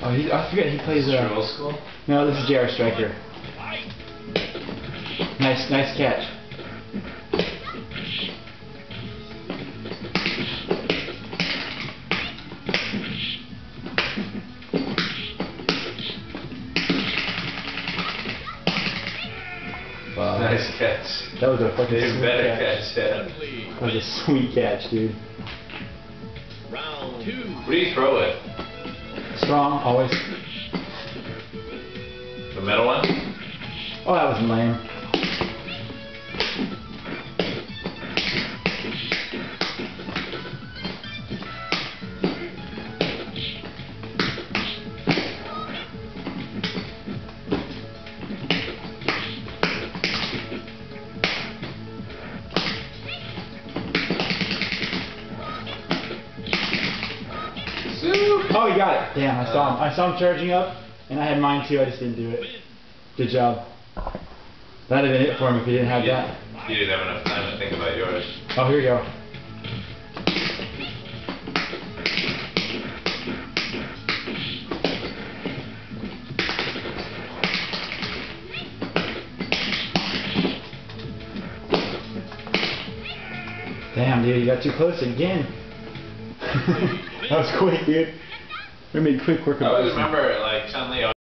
Oh, I forget he plays Drill School? No, this is J.R. Striker. Nice catch. Wow. Nice catch. That was a fucking Even sweet better catch. yeah. That was a sweet catch, dude. Round 2. What do you throw it? Strong, always. The middle one? Oh, that was lame. Oh, he got it. Damn, I saw him. I saw him charging up, and I had mine too. I just didn't do it. Good job. That'd have been it for him if he didn't have that. You didn't have enough time to think about yours. Oh, here we go. Damn, dude, you got too close again. That was quick, dude. We made quick work of I it. always remember, like, Chun-Li